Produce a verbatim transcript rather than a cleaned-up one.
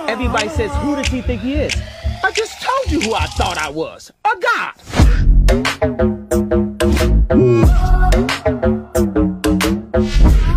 Everybody says, who does he think he is? I just told you who I thought I was. A god. Ooh.